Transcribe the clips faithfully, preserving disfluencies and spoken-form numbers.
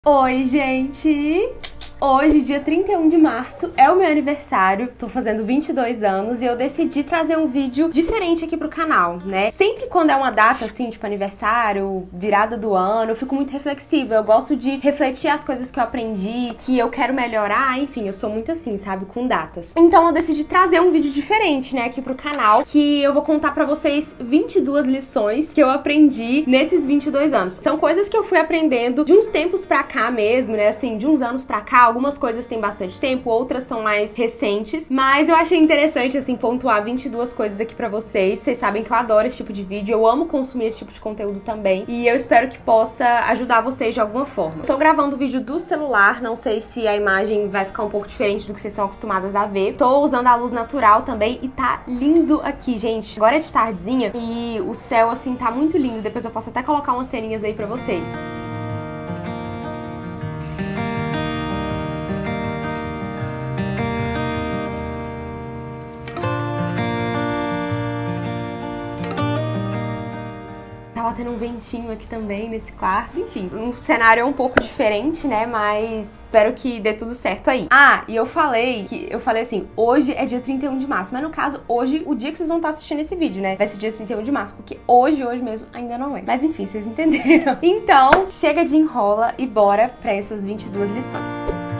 Oi, gente! Hoje, dia trinta e um de março, é o meu aniversário, tô fazendo vinte e dois anos e eu decidi trazer um vídeo diferente aqui pro canal, né? Sempre quando é uma data assim, tipo aniversário, virada do ano, eu fico muito reflexiva, eu gosto de refletir as coisas que eu aprendi, que eu quero melhorar, enfim, eu sou muito assim, sabe, com datas. Então eu decidi trazer um vídeo diferente, né, aqui pro canal, que eu vou contar pra vocês vinte e duas lições que eu aprendi nesses vinte e dois anos. São coisas que eu fui aprendendo de uns tempos pra cá mesmo, né, assim, de uns anos pra cá. Algumas coisas têm bastante tempo, outras são mais recentes, mas eu achei interessante, assim, pontuar vinte e duas coisas aqui pra vocês. Vocês sabem que eu adoro esse tipo de vídeo, eu amo consumir esse tipo de conteúdo também, e eu espero que possa ajudar vocês de alguma forma. Tô gravando o vídeo do celular, não sei se a imagem vai ficar um pouco diferente do que vocês estão acostumadas a ver. Tô usando a luz natural também e tá lindo aqui, gente. Agora é de tardezinha e o céu, assim, tá muito lindo. Depois eu posso até colocar umas ceninhas aí pra vocês. Tava tendo um ventinho aqui também nesse quarto, enfim, um cenário um pouco diferente, né, mas espero que dê tudo certo aí. Ah, e eu falei que, eu falei assim, hoje é dia trinta e um de março, mas no caso, hoje, o dia que vocês vão estar assistindo esse vídeo, né, vai ser dia trinta e um de março, porque hoje, hoje mesmo, ainda não é. Mas enfim, vocês entenderam. Então, chega de enrola e bora pra essas vinte e duas lições.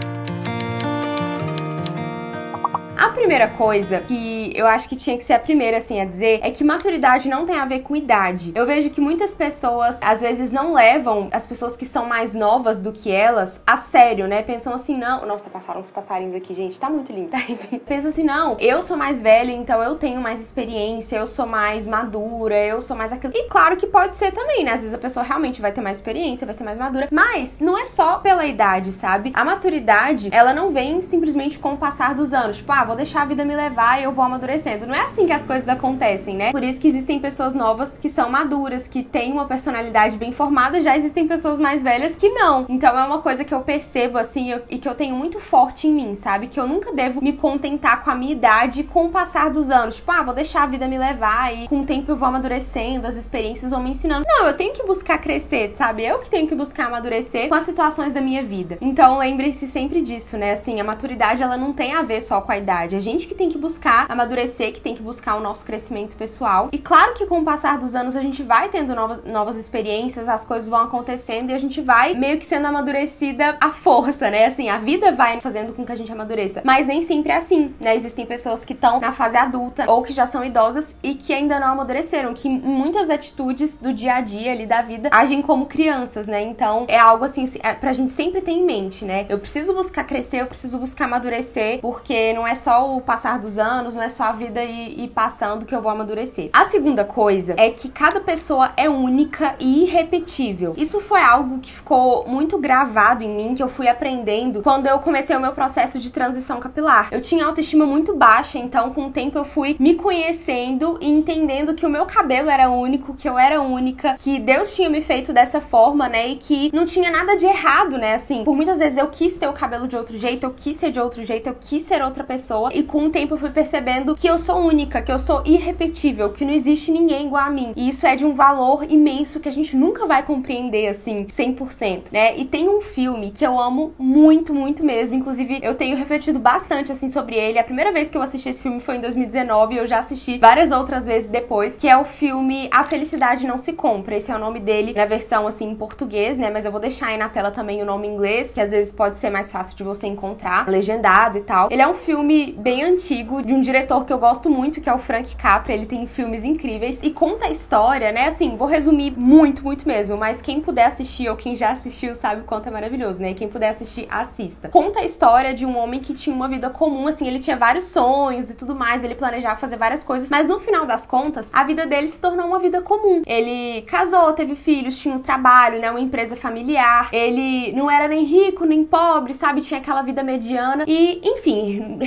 A primeira coisa que eu acho que tinha que ser a primeira, assim, a dizer é que maturidade não tem a ver com idade. Eu vejo que muitas pessoas, às vezes, não levam as pessoas que são mais novas do que elas a sério, né? Pensam assim, não... Nossa, passaram uns passarinhos aqui, gente, tá muito lindo. Pensa assim, não, eu sou mais velha, então eu tenho mais experiência, eu sou mais madura, eu sou mais aquilo. E claro que pode ser também, né? Às vezes a pessoa realmente vai ter mais experiência, vai ser mais madura, mas não é só pela idade, sabe? A maturidade, ela não vem simplesmente com o passar dos anos. Tipo, ah, vou deixar a vida me levar e eu vou amadurecendo. Não é assim que as coisas acontecem, né? Por isso que existem pessoas novas que são maduras, que têm uma personalidade bem formada, já existem pessoas mais velhas que não. Então é uma coisa que eu percebo, assim, eu, e que eu tenho muito forte em mim, sabe? Que eu nunca devo me contentar com a minha idade com o passar dos anos. Tipo, ah, vou deixar a vida me levar e com o tempo eu vou amadurecendo, as experiências vão me ensinando. Não, eu tenho que buscar crescer, sabe? Eu que tenho que buscar amadurecer com as situações da minha vida. Então lembre-se sempre disso, né? Assim, a maturidade, ela não tem a ver só com a idade. A gente que tem que buscar amadurecer, que tem que buscar o nosso crescimento pessoal. E claro que com o passar dos anos a gente vai tendo novas, novas experiências, as coisas vão acontecendo e a gente vai meio que sendo amadurecida à força, né? Assim, a vida vai fazendo com que a gente amadureça. Mas nem sempre é assim, né? Existem pessoas que estão na fase adulta ou que já são idosas e que ainda não amadureceram, que muitas atitudes do dia a dia ali da vida agem como crianças, né? Então é algo assim, é pra gente sempre ter em mente, né? Eu preciso buscar crescer, eu preciso buscar amadurecer, porque não é só o passar dos anos, não é só a vida ir, ir passando que eu vou amadurecer. A segunda coisa é que cada pessoa é única e irrepetível. Isso foi algo que ficou muito gravado em mim, que eu fui aprendendo quando eu comecei o meu processo de transição capilar. Eu tinha autoestima muito baixa, então com o tempo eu fui me conhecendo e entendendo que o meu cabelo era único, que eu era única, que Deus tinha me feito dessa forma, né, e que não tinha nada de errado, né, assim. Por muitas vezes eu quis ter o cabelo de outro jeito, eu quis ser de outro jeito, eu quis ser outra pessoa, e com o tempo eu fui percebendo que eu sou única, que eu sou irrepetível, que não existe ninguém igual a mim. E isso é de um valor imenso que a gente nunca vai compreender, assim, cem por cento, né? E tem um filme que eu amo muito, muito mesmo. Inclusive, eu tenho refletido bastante, assim, sobre ele. A primeira vez que eu assisti esse filme foi em dois mil e dezenove e eu já assisti várias outras vezes depois, que é o filme A Felicidade Não Se Compra. Esse é o nome dele na versão, assim, em português, né? Mas eu vou deixar aí na tela também o nome em inglês, que às vezes pode ser mais fácil de você encontrar, legendado e tal. Ele é um filme bem antigo, de um diretor que eu gosto muito, que é o Frank Capra. Ele tem filmes incríveis e conta a história, né? Assim, vou resumir muito, muito mesmo, mas quem puder assistir ou quem já assistiu sabe o quanto é maravilhoso, né? E quem puder assistir, assista. Conta a história de um homem que tinha uma vida comum, assim, ele tinha vários sonhos e tudo mais, ele planejava fazer várias coisas, mas no final das contas, a vida dele se tornou uma vida comum. Ele casou, teve filhos, tinha um trabalho, né? Uma empresa familiar, ele não era nem rico, nem pobre, sabe? Tinha aquela vida mediana e, enfim, resumo da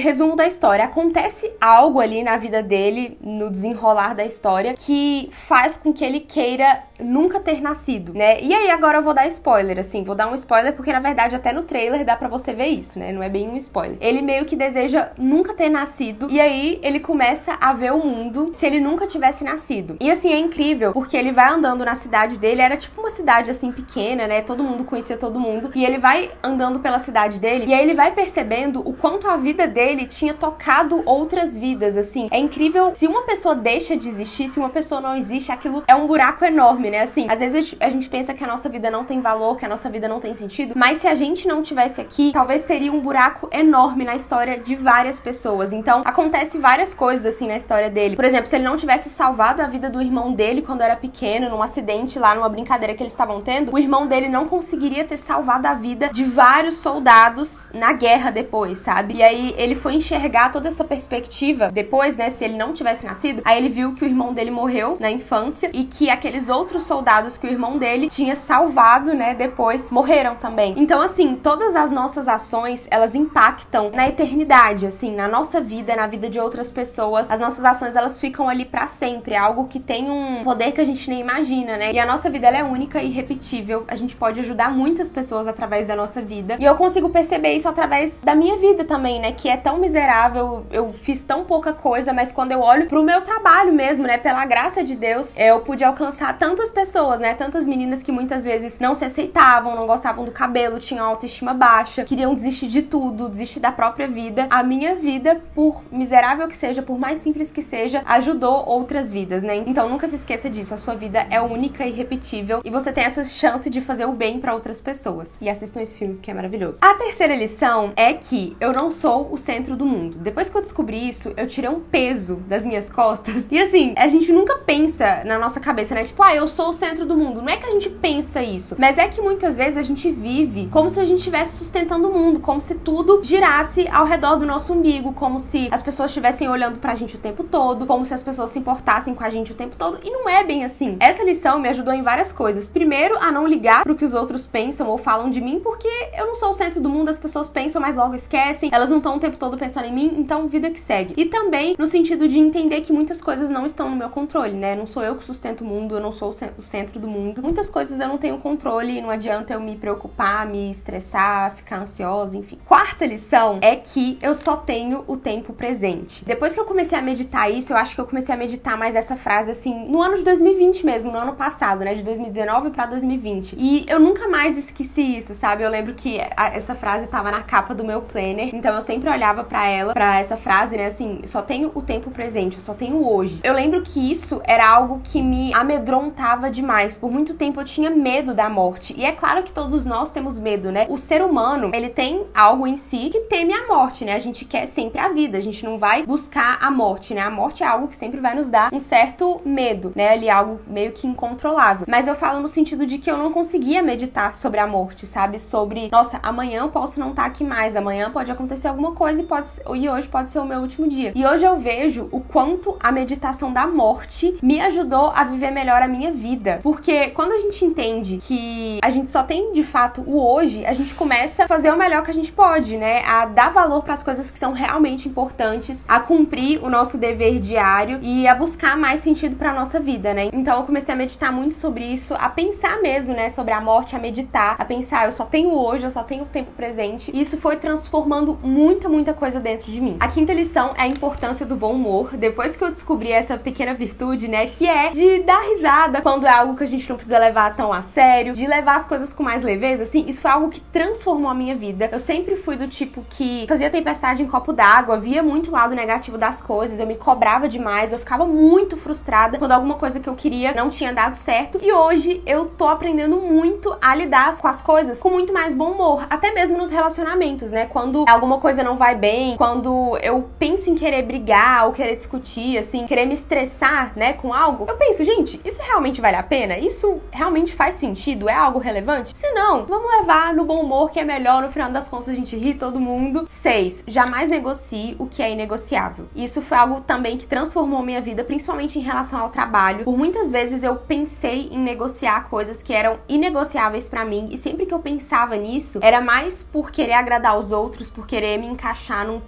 da história, acontece algo ali na vida dele, no desenrolar da história, que faz com que ele queira nunca ter nascido, né? E aí agora eu vou dar spoiler, assim, vou dar um spoiler porque na verdade até no trailer dá pra você ver isso, né? Não é bem um spoiler. Ele meio que deseja nunca ter nascido e aí ele começa a ver o mundo se ele nunca tivesse nascido. E assim, é incrível porque ele vai andando na cidade dele, era tipo uma cidade assim pequena, né? Todo mundo conhecia todo mundo. E ele vai andando pela cidade dele e aí ele vai percebendo o quanto a vida dele tinha tocado outras vidas, assim. É incrível, se uma pessoa deixa de existir, se uma pessoa não existe, aquilo é um buraco enorme, né? Assim, às vezes a gente pensa que a nossa vida não tem valor, que a nossa vida não tem sentido, mas se a gente não tivesse aqui, talvez teria um buraco enorme na história de várias pessoas. Então, acontece várias coisas, assim, na história dele. Por exemplo, se ele não tivesse salvado a vida do irmão dele quando era pequeno, num acidente lá, numa brincadeira que eles estavam tendo, o irmão dele não conseguiria ter salvado a vida de vários soldados na guerra depois, sabe? E aí, ele foi enxergar toda essa perspectiva depois, né, se ele não tivesse nascido, aí ele viu que o irmão dele morreu na infância e que aqueles outros soldados que o irmão dele tinha salvado, né, depois morreram também. Então, assim, todas as nossas ações, elas impactam na eternidade, assim, na nossa vida, na vida de outras pessoas. As nossas ações, elas ficam ali pra sempre, é algo que tem um poder que a gente nem imagina, né? E a nossa vida, ela é única e irrepetível. A gente pode ajudar muitas pessoas através da nossa vida. E eu consigo perceber isso através da minha vida também, né, que é tão miserável, eu fiz tão pouca coisa, mas quando eu olho pro meu trabalho mesmo, né, pela graça de Deus, eu pude alcançar tantas pessoas, né, tantas meninas que muitas vezes não se aceitavam, não gostavam do cabelo, tinham autoestima baixa, queriam desistir de tudo, desistir da própria vida. A minha vida, por miserável que seja, por mais simples que seja, ajudou outras vidas, né? Então nunca se esqueça disso, a sua vida é única e irrepetível e você tem essa chance de fazer o bem pra outras pessoas. E assistam esse filme que é maravilhoso. A terceira lição é que eu não sou o centro do mundo. Depois que eu descobri isso, eu tirei um peso das minhas costas. E assim, a gente nunca pensa na nossa cabeça, né? Tipo, ah, eu sou o centro do mundo. Não é que a gente pensa isso, mas é que muitas vezes a gente vive como se a gente estivesse sustentando o mundo, como se tudo girasse ao redor do nosso umbigo, como se as pessoas estivessem olhando pra gente o tempo todo, como se as pessoas se importassem com a gente o tempo todo, e não é bem assim. Essa lição me ajudou em várias coisas. Primeiro, a não ligar pro que os outros pensam ou falam de mim, porque eu não sou o centro do mundo, as pessoas pensam, mas logo esquecem, elas não estão o tempo todo pensando em mim, então vida que segue. E também no sentido de entender que muitas coisas não estão no meu controle, né? Não sou eu que sustento o mundo, eu não sou o centro do mundo. Muitas coisas eu não tenho controle, não adianta eu me preocupar, me estressar, ficar ansiosa, enfim. Quarta lição é que eu só tenho o tempo presente. Depois que eu comecei a meditar isso, eu acho que eu comecei a meditar mais essa frase, assim, no ano de dois mil e vinte mesmo, no ano passado, né? De dois mil e dezenove pra dois mil e vinte. E eu nunca mais esqueci isso, sabe? Eu lembro que a, essa frase tava na capa do meu planner, então eu sempre olhava pra ela, pra essa frase, né? Assim, eu só tenho o tempo presente, eu só tenho hoje. Eu lembro que isso era algo que me amedrontava demais. Por muito tempo eu tinha medo da morte. E é claro que todos nós temos medo, né? O ser humano, ele tem algo em si que teme a morte, né? A gente quer sempre a vida, a gente não vai buscar a morte, né? A morte é algo que sempre vai nos dar um certo medo, né? Ali algo meio que incontrolável. Mas eu falo no sentido de que eu não conseguia meditar sobre a morte, sabe? Sobre, nossa, amanhã eu posso não estar aqui mais, amanhã pode acontecer alguma coisa e, pode, e hoje pode ser o meu último dia. E hoje eu vejo o quanto a meditação da morte me ajudou a viver melhor a minha vida. Porque quando a gente entende que a gente só tem, de fato, o hoje, a gente começa a fazer o melhor que a gente pode, né? A dar valor para as coisas que são realmente importantes, a cumprir o nosso dever diário e a buscar mais sentido para nossa vida, né? Então eu comecei a meditar muito sobre isso, a pensar mesmo, né, sobre a morte, a meditar, a pensar, eu só tenho hoje, eu só tenho o tempo presente. E isso foi transformando muita, muita coisa dentro de mim. A quinta lição é a importância do bom humor. Depois que eu descobri essa pequena virtude, né, que é de dar risada quando é algo que a gente não precisa levar tão a sério, de levar as coisas com mais leveza, assim, isso foi algo que transformou a minha vida. Eu sempre fui do tipo que fazia tempestade em copo d'água, via muito o lado negativo das coisas, eu me cobrava demais, eu ficava muito frustrada quando alguma coisa que eu queria não tinha dado certo. E hoje eu tô aprendendo muito a lidar com as coisas com muito mais bom humor, até mesmo nos relacionamentos, né? Quando alguma coisa não vai bem, quando eu penso em querer brigar ou querer discutir, assim, querer me estressar, né, com algo, eu penso, gente, isso realmente vale a pena? Isso realmente faz sentido? É algo relevante? Se não, vamos levar no bom humor, que é melhor, no final das contas a gente ri todo mundo. Seis, jamais negocie o que é inegociável. Isso foi algo também que transformou minha vida, principalmente em relação ao trabalho. Por muitas vezes eu pensei em negociar coisas que eram inegociáveis pra mim, e sempre que eu pensava nisso, era mais por querer agradar os outros, por querer me encaixar num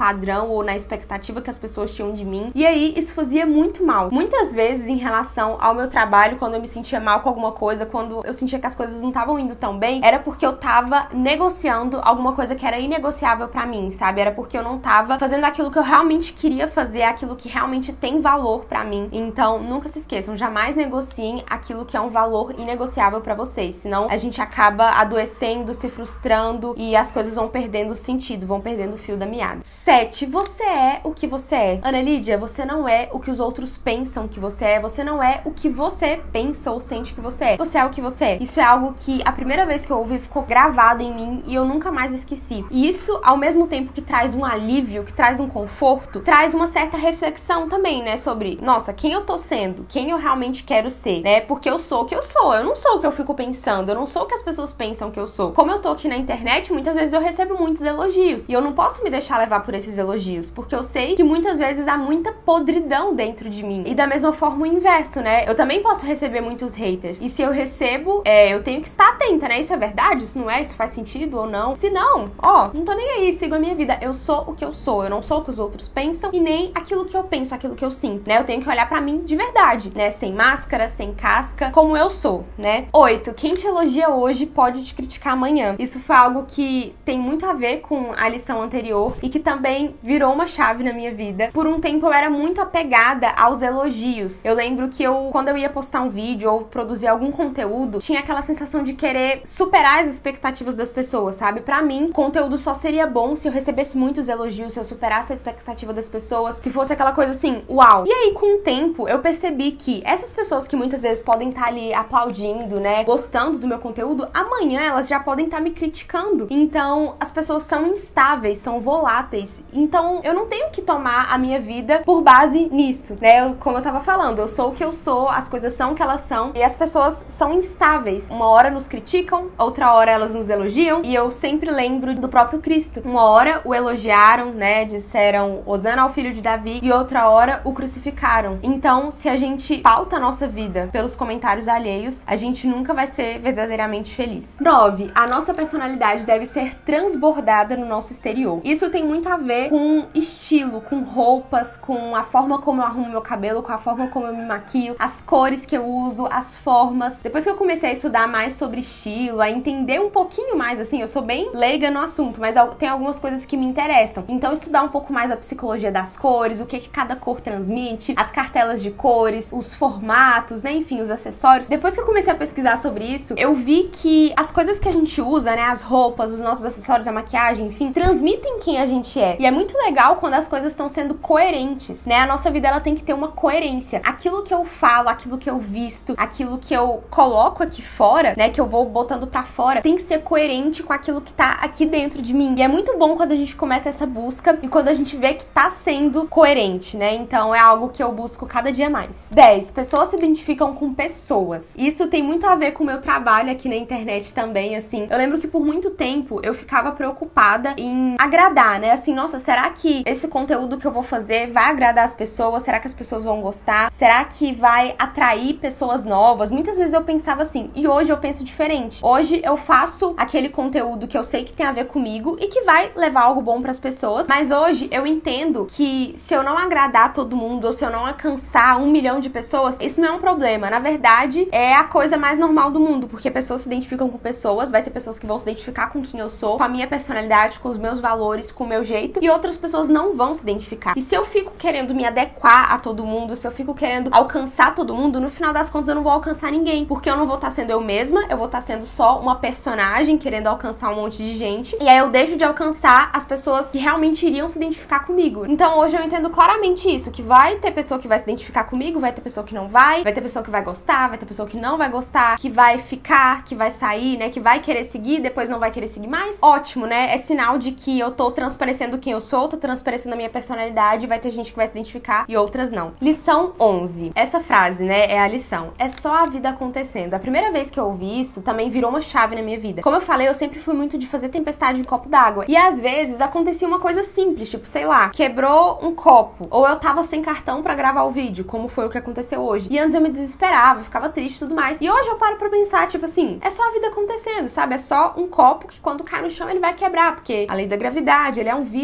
padrão ou na expectativa que as pessoas tinham de mim. E aí isso fazia muito mal. Muitas vezes em relação ao meu trabalho, quando eu me sentia mal com alguma coisa, quando eu sentia que as coisas não estavam indo tão bem, era porque eu tava negociando alguma coisa que era inegociável pra mim, sabe? Era porque eu não tava fazendo aquilo que eu realmente queria fazer, aquilo que realmente tem valor pra mim. Então, nunca se esqueçam, jamais negociem aquilo que é um valor inegociável pra vocês, senão a gente acaba adoecendo, se frustrando e as coisas vão perdendo o sentido, vão perdendo o fio da meada. sete. Você é o que você é. Ana Lídia, você não é o que os outros pensam que você é, você não é o que você pensa ou sente que você é. Você é o que você é. Isso é algo que a primeira vez que eu ouvi ficou gravado em mim e eu nunca mais esqueci. E isso, ao mesmo tempo que traz um alívio, que traz um conforto, traz uma certa reflexão também, né, sobre, nossa, quem eu tô sendo, quem eu realmente quero ser, né, porque eu sou o que eu sou, eu não sou o que eu fico pensando, eu não sou o que as pessoas pensam que eu sou. Como eu tô aqui na internet, muitas vezes eu recebo muitos elogios e eu não posso me deixar levar por esses elogios, porque eu sei que muitas vezes há muita podridão dentro de mim. E da mesma forma o inverso, né, eu também posso receber muitos haters, e se eu recebo, é, eu tenho que estar atenta, né, isso é verdade, isso não é, isso faz sentido ou não. Se não, ó, não tô nem aí, sigo a minha vida, eu sou o que eu sou, eu não sou o que os outros pensam e nem aquilo que eu penso, aquilo que eu sinto, né, eu tenho que olhar pra mim de verdade, né, sem máscara, sem casca, como eu sou, né. Oito. Quem te elogia hoje pode te criticar amanhã. Isso foi algo que tem muito a ver com a lição anterior e que também virou uma chave na minha vida. Por um tempo eu era muito apegada aos elogios. Eu lembro que eu, quando eu ia postar um vídeo ou produzir algum conteúdo, tinha aquela sensação de querer superar as expectativas das pessoas, sabe? Pra mim, conteúdo só seria bom se eu recebesse muitos elogios, se eu superasse a expectativa das pessoas, se fosse aquela coisa assim, uau. E aí, com o tempo, eu percebi que essas pessoas que muitas vezes podem estar ali aplaudindo, né, gostando do meu conteúdo, amanhã elas já podem estar me criticando. Então, as pessoas são instáveis, são voláteis. Então, eu não tenho que tomar a minha vida por base nisso, né? Eu, como eu tava falando, eu sou o que eu sou, as coisas são o que elas são e as pessoas são instáveis. Uma hora nos criticam, outra hora elas nos elogiam e eu sempre lembro do próprio Cristo. Uma hora o elogiaram, né? Disseram Hosana ao filho de Davi e outra hora o crucificaram. Então, se a gente pauta a nossa vida pelos comentários alheios, a gente nunca vai ser verdadeiramente feliz. nove. A nossa personalidade deve ser transbordada no nosso exterior. Isso tem muito a ver com estilo, com roupas, com a forma como eu arrumo meu cabelo, com a forma como eu me maquio, as cores que eu uso, as formas. Depois que eu comecei a estudar mais sobre estilo, a entender um pouquinho mais, assim, eu sou bem leiga no assunto, mas tem algumas coisas que me interessam. Então, estudar um pouco mais a psicologia das cores, o que que cada cor transmite, as cartelas de cores, os formatos, né, enfim, os acessórios. Depois que eu comecei a pesquisar sobre isso, eu vi que as coisas que a gente usa, né, as roupas, os nossos acessórios, a maquiagem, enfim, transmitem quem a gente é. E é muito legal quando as coisas estão sendo coerentes, né? A nossa vida, ela tem que ter uma coerência. Aquilo que eu falo, aquilo que eu visto, aquilo que eu coloco aqui fora, né, que eu vou botando pra fora, tem que ser coerente com aquilo que tá aqui dentro de mim. E é muito bom quando a gente começa essa busca e quando a gente vê que tá sendo coerente, né? Então é algo que eu busco cada dia mais. dez. Pessoas se identificam com pessoas. Isso tem muito a ver com o meu trabalho aqui na internet também, assim. Eu lembro que por muito tempo eu ficava preocupada em agradar, né? Assim, nossa, será que esse conteúdo que eu vou fazer vai agradar as pessoas? Será que as pessoas vão gostar? Será que vai atrair pessoas novas? Muitas vezes eu pensava assim, e hoje eu penso diferente. Hoje eu faço aquele conteúdo que eu sei que tem a ver comigo e que vai levar algo bom pras pessoas, mas hoje eu entendo que se eu não agradar todo mundo ou se eu não alcançar um milhão de pessoas, isso não é um problema. Na verdade, é a coisa mais normal do mundo, porque pessoas se identificam com pessoas, vai ter pessoas que vão se identificar com quem eu sou, com a minha personalidade, com os meus valores, com o meu jeito, e outras pessoas não vão se identificar. E se eu fico querendo me adequar a todo mundo, se eu fico querendo alcançar todo mundo, no final das contas eu não vou alcançar ninguém, porque eu não vou estar sendo eu mesma, eu vou estar sendo só uma personagem querendo alcançar um monte de gente, e aí eu deixo de alcançar as pessoas que realmente iriam se identificar comigo. Então hoje eu entendo claramente isso, que vai ter pessoa que vai se identificar comigo, vai ter pessoa que não vai, vai ter pessoa que vai gostar, vai ter pessoa que não vai gostar, que vai ficar, que vai sair, né, que vai querer seguir, depois não vai querer seguir mais. Ótimo, né? É sinal de que eu tô transparecendo quem eu sou, tô transparecendo a minha personalidade, vai ter gente que vai se identificar e outras não. Lição onze. Essa frase, né, é a lição. É só a vida acontecendo. A primeira vez que eu ouvi isso, também virou uma chave na minha vida. Como eu falei, eu sempre fui muito de fazer tempestade em copo d'água. E às vezes acontecia uma coisa simples, tipo, sei lá, quebrou um copo, ou eu tava sem cartão pra gravar o vídeo, como foi o que aconteceu hoje. E antes eu me desesperava, ficava triste e tudo mais. E hoje eu paro pra pensar, tipo assim, é só a vida acontecendo, sabe? É só um copo que quando cai no chão ele vai quebrar, porque a lei da gravidade, ele é um vidro,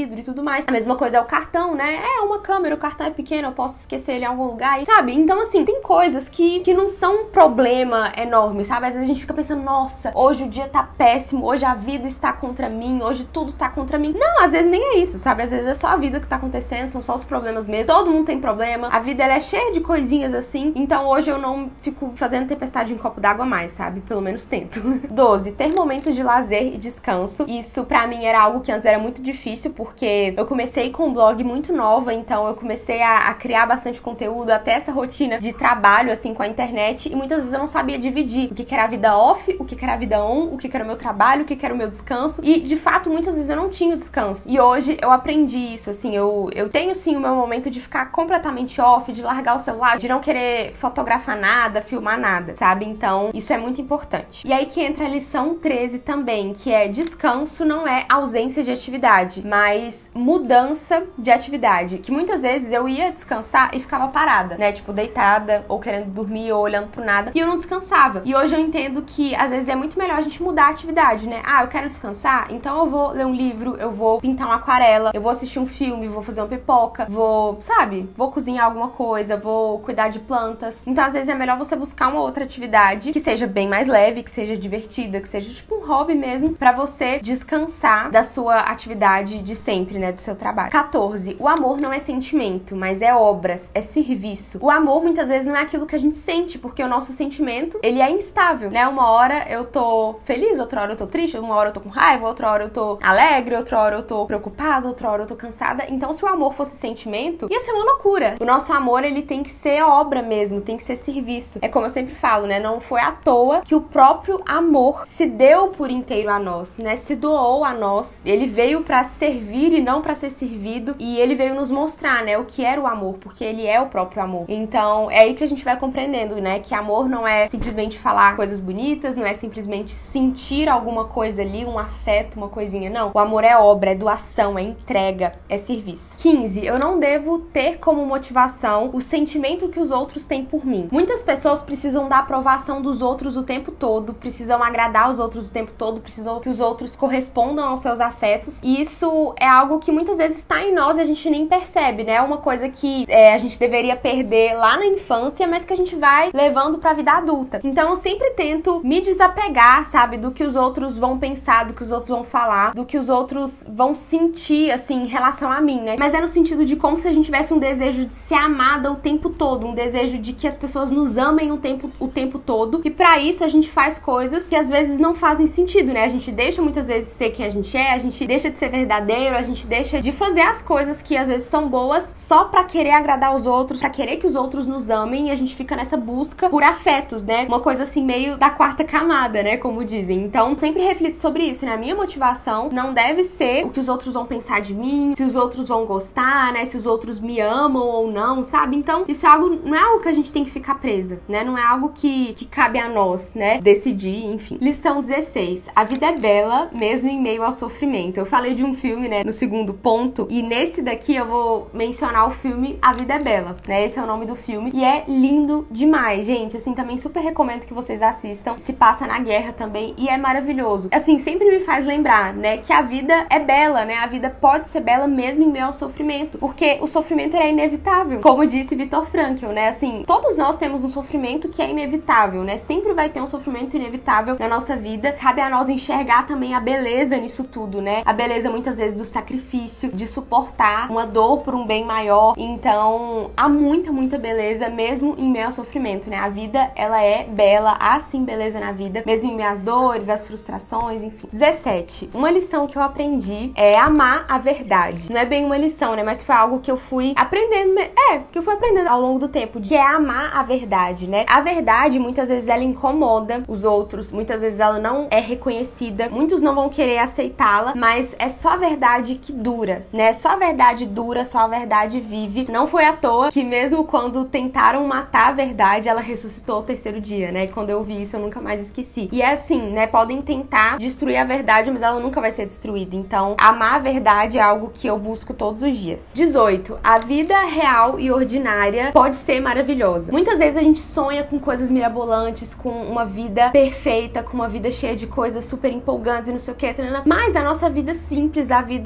vidro e tudo mais. A mesma coisa é o cartão, né? É uma câmera, o cartão é pequeno, eu posso esquecer ele em algum lugar, e, sabe? Então, assim, tem coisas que, que não são um problema enorme, sabe? Às vezes a gente fica pensando, nossa, hoje o dia tá péssimo, hoje a vida está contra mim, hoje tudo tá contra mim. Não, às vezes nem é isso, sabe? Às vezes é só a vida que tá acontecendo, são só os problemas mesmo. Todo mundo tem problema, a vida ela é cheia de coisinhas assim, então hoje eu não fico fazendo tempestade em copo d'água mais, sabe? Pelo menos tento. doze. Ter momentos de lazer e descanso. Isso pra mim era algo que antes era muito difícil, porque eu comecei com um blog muito nova, então eu comecei a, a criar bastante conteúdo, até essa rotina de trabalho, assim, com a internet, e muitas vezes eu não sabia dividir o que que era a vida off, o que que era a vida on, o que que era o meu trabalho, o que que era o meu descanso, e de fato muitas vezes eu não tinha o descanso. E hoje eu aprendi isso, assim, eu, eu tenho sim o meu momento de ficar completamente off, de largar o celular, de não querer fotografar nada, filmar nada, sabe? Então, isso é muito importante. E aí que entra a lição treze também, que é descanso não é ausência de atividade, mas mudança de atividade. Que muitas vezes eu ia descansar e ficava parada, né? Tipo, deitada, ou querendo dormir, ou olhando pro nada, e eu não descansava. E hoje eu entendo que, às vezes, é muito melhor a gente mudar a atividade, né? Ah, eu quero descansar, então eu vou ler um livro, eu vou pintar uma aquarela, eu vou assistir um filme, vou fazer uma pipoca, vou, sabe? Vou cozinhar alguma coisa, vou cuidar de plantas. Então, às vezes, é melhor você buscar uma outra atividade que seja bem mais leve, que seja divertida, que seja tipo um hobby mesmo, pra você descansar da sua atividade de sempre, né? Do seu trabalho. quatorze. O amor não é sentimento, mas é obras, é serviço. O amor, muitas vezes, não é aquilo que a gente sente, porque o nosso sentimento, ele é instável, né? Uma hora eu tô feliz, outra hora eu tô triste, uma hora eu tô com raiva, outra hora eu tô alegre, outra hora eu tô preocupada, outra hora eu tô cansada. Então, se o amor fosse sentimento, ia ser uma loucura. O nosso amor, ele tem que ser obra mesmo, tem que ser serviço. É como eu sempre falo, né? Não foi à toa que o próprio amor se deu por inteiro a nós, né? Se doou a nós. Ele veio pra servir e não pra ser servido, e ele veio nos mostrar, né, o que era o amor, porque ele é o próprio amor. Então, é aí que a gente vai compreendendo, né, que amor não é simplesmente falar coisas bonitas, não é simplesmente sentir alguma coisa ali, um afeto, uma coisinha, não. O amor é obra, é doação, é entrega, é serviço. quinze. Eu não devo ter como motivação o sentimento que os outros têm por mim. Muitas pessoas precisam da aprovação dos outros o tempo todo, precisam agradar os outros o tempo todo, precisam que os outros correspondam aos seus afetos, e isso é algo que muitas vezes está em nós e a gente nem percebe, né? É uma coisa que é, a gente deveria perder lá na infância, mas que a gente vai levando pra vida adulta. Então eu sempre tento me desapegar, sabe, do que os outros vão pensar, do que os outros vão falar, do que os outros vão sentir, assim, em relação a mim, né? Mas é no sentido de como se a gente tivesse um desejo de ser amada o tempo todo, um desejo de que as pessoas nos amem o tempo, o tempo todo, e pra isso a gente faz coisas que às vezes não fazem sentido, né? A gente deixa muitas vezes ser quem a gente é, a gente deixa de ser verdadeiro, a gente deixa de fazer as coisas que às vezes são boas só pra querer agradar os outros, pra querer que os outros nos amem, e a gente fica nessa busca por afetos, né? Uma coisa assim meio da quarta camada, né? Como dizem. Então, sempre reflito sobre isso, né? A minha motivação não deve ser o que os outros vão pensar de mim, se os outros vão gostar, né? Se os outros me amam ou não, sabe? Então, isso é algo, não é algo que a gente tem que ficar presa, né? Não é algo que, que cabe a nós, né? Decidir, enfim. Lição dezesseis. A vida é bela, mesmo em meio ao sofrimento. Eu falei de um filme, né? No segundo ponto, e nesse daqui eu vou mencionar o filme A Vida é Bela, né? Esse é o nome do filme, e é lindo demais, gente. Assim, também super recomendo que vocês assistam. Se passa na guerra também, e é maravilhoso. Assim, sempre me faz lembrar, né? Que a vida é bela, né? A vida pode ser bela mesmo em meio ao sofrimento, porque o sofrimento é inevitável. Como disse Viktor Frankl, né? Assim, todos nós temos um sofrimento que é inevitável, né? Sempre vai ter um sofrimento inevitável na nossa vida. Cabe a nós enxergar também a beleza nisso tudo, né? A beleza muitas vezes do sacrifício, de suportar uma dor por um bem maior. Então, há muita, muita beleza mesmo em meio ao sofrimento, né? A vida, ela é bela, há sim beleza na vida, mesmo em meio às dores, às frustrações, enfim. dezessete. Uma lição que eu aprendi é amar a verdade. Não é bem uma lição, né? Mas foi algo que eu fui aprendendo, é, que eu fui aprendendo ao longo do tempo, que é amar a verdade, né? A verdade, muitas vezes, ela incomoda os outros, muitas vezes ela não é reconhecida, muitos não vão querer aceitá-la, mas é só a verdade que dura, né? Só a verdade dura, só a verdade vive. Não foi à toa que mesmo quando tentaram matar a verdade, ela ressuscitou ao terceiro dia, né? E quando eu vi isso, eu nunca mais esqueci. E é assim, né? Podem tentar destruir a verdade, mas ela nunca vai ser destruída. Então, amar a verdade é algo que eu busco todos os dias. dezoito. A vida real e ordinária pode ser maravilhosa. Muitas vezes a gente sonha com coisas mirabolantes, com uma vida perfeita, com uma vida cheia de coisas super empolgantes e não sei o que, mas a nossa vida simples, a vida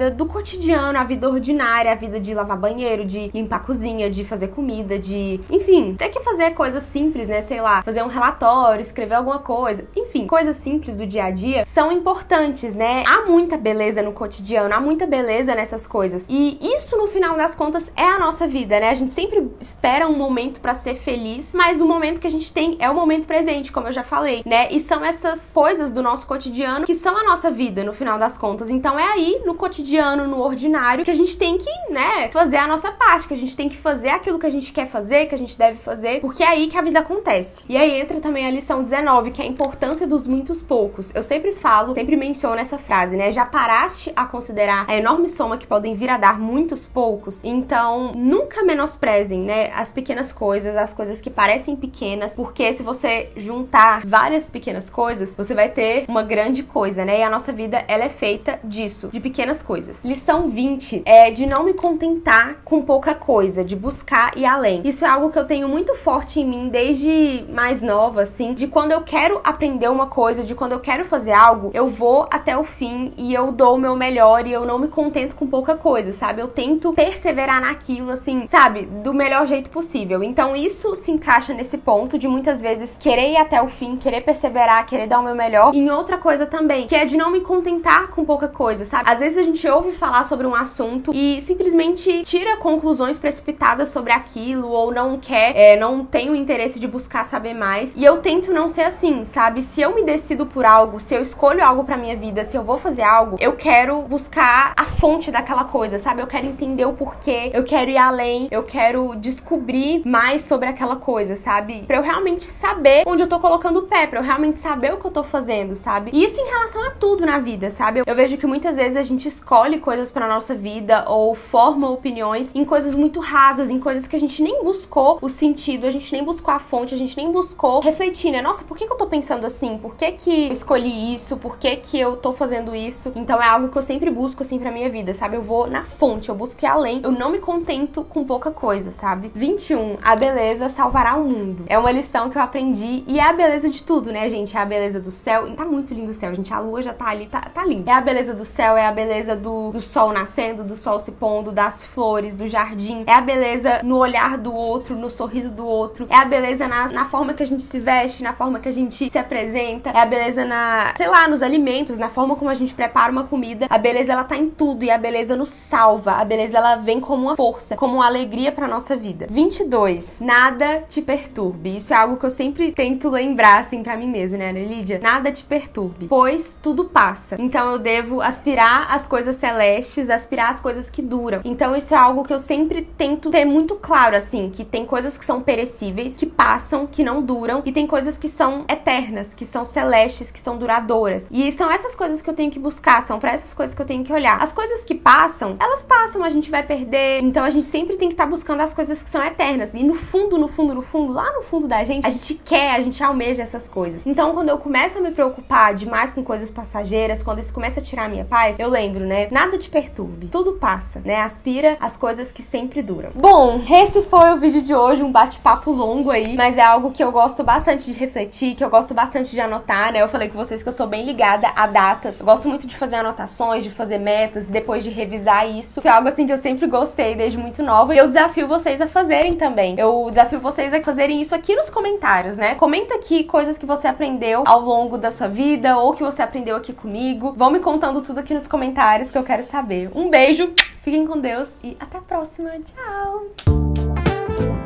vida do cotidiano, a vida ordinária, a vida de lavar banheiro, de limpar a cozinha, de fazer comida, de... enfim, ter que fazer coisas simples, né? Sei lá, fazer um relatório, escrever alguma coisa. Enfim, coisas simples do dia a dia são importantes, né? Há muita beleza no cotidiano, há muita beleza nessas coisas. E isso, no final das contas, é a nossa vida, né? A gente sempre espera um momento pra ser feliz, mas o momento que a gente tem é o momento presente, como eu já falei, né? E são essas coisas do nosso cotidiano que são a nossa vida, no final das contas. Então é aí, no cotidiano, no ordinário, que a gente tem que, né, fazer a nossa parte, que a gente tem que fazer aquilo que a gente quer fazer, que a gente deve fazer, porque é aí que a vida acontece. E aí entra também a lição dezenove, que é a importância dos muitos poucos. Eu sempre falo, sempre menciono essa frase, né? Já paraste a considerar a enorme soma que podem vir a dar muitos poucos? Então, nunca menosprezem, né, as pequenas coisas, as coisas que parecem pequenas, porque se você juntar várias pequenas coisas, você vai ter uma grande coisa, né? E a nossa vida, ela é feita disso, de pequenas coisas. Lição vinte é de não me contentar com pouca coisa, de buscar ir além. Isso é algo que eu tenho muito forte em mim desde mais nova, assim, de quando eu quero aprender uma coisa, de quando eu quero fazer algo, eu vou até o fim e eu dou o meu melhor e eu não me contento com pouca coisa, sabe? Eu tento perseverar naquilo, assim, sabe? Do melhor jeito possível. Então isso se encaixa nesse ponto de muitas vezes querer ir até o fim, querer perseverar, querer dar o meu melhor. E em outra coisa também, que é de não me contentar com pouca coisa, sabe? Às vezes a gente ouve falar sobre um assunto e simplesmente tira conclusões precipitadas sobre aquilo ou não quer, é, não tem o interesse de buscar saber mais. E eu tento não ser assim, sabe? Se eu me decido por algo, se eu escolho algo pra minha vida, se eu vou fazer algo, eu quero buscar a fonte daquela coisa, sabe? Eu quero entender o porquê, eu quero ir além, eu quero descobrir mais sobre aquela coisa, sabe? Pra eu realmente saber onde eu tô colocando o pé, pra eu realmente saber o que eu tô fazendo, sabe? E isso em relação a tudo na vida, sabe? Eu vejo que muitas vezes a gente escolhe coisas pra nossa vida ou forma opiniões em coisas muito rasas, em coisas que a gente nem buscou o sentido, a gente nem buscou a fonte, a gente nem buscou refletir, né? Nossa, por que que eu tô pensando assim? Por que que eu escolhi isso? Por que que eu tô fazendo isso? Então é algo que eu sempre busco, assim, pra minha vida, sabe? Eu vou na fonte, eu busco ir além, eu não me contento com pouca coisa, sabe? vinte e um. A beleza salvará o mundo. É uma lição que eu aprendi e é a beleza de tudo, né, gente? É a beleza do céu. E tá muito lindo o céu, gente. A lua já tá ali, tá, tá lindo. É a beleza do céu, é a beleza do, do sol nascendo, do sol se pondo, das flores, do jardim. É a beleza no olhar do outro, no sorriso do outro. É a beleza na, na forma que a gente se veste, na forma que a gente se apresenta. É a beleza na, sei lá, nos alimentos, na forma como a gente prepara uma comida. A beleza, ela tá em tudo e a beleza nos salva. A beleza, ela vem como uma força, como uma alegria pra nossa vida. vinte e dois. Nada te perturbe. Isso é algo que eu sempre tento lembrar, assim, pra mim mesma, né, Lídia? Nada te perturbe, pois tudo passa. Então eu devo aspirar às coisas celestes, aspirar às coisas que duram. Então isso é algo que eu sempre tento ter muito claro, assim, que tem coisas que são perecíveis, que passam, que não duram, e tem coisas que são eternas, que são celestes, que são duradouras. E são essas coisas que eu tenho que buscar, são pra essas coisas que eu tenho que olhar. As coisas que passam, elas passam, a gente vai perder. Então a gente sempre tem que estar buscando as coisas que são eternas. E no fundo, no fundo, no fundo, lá no fundo da gente, a gente quer, a gente almeja essas coisas. Então quando eu começo a me preocupar demais com coisas passageiras, quando isso começa a tirar a minha paz, eu lembro, né? Nada te perturbe, tudo passa, né? Aspira as coisas que sempre duram. Bom, esse foi o vídeo de hoje, um bate-papo longo aí, mas é algo que eu gosto bastante de refletir, que eu gosto bastante de anotar, né? Eu falei com vocês que eu sou bem ligada a datas. Eu gosto muito de fazer anotações, de fazer metas, depois de revisar isso. Isso é algo assim que eu sempre gostei desde muito nova e eu desafio vocês a fazerem também. Eu desafio vocês a fazerem isso aqui nos comentários, né? Comenta aqui coisas que você aprendeu ao longo da sua vida ou que você aprendeu aqui comigo. Vão me contando tudo aqui nos comentários que eu quero saber. Um beijo, fiquem com Deus e até a próxima. Tchau!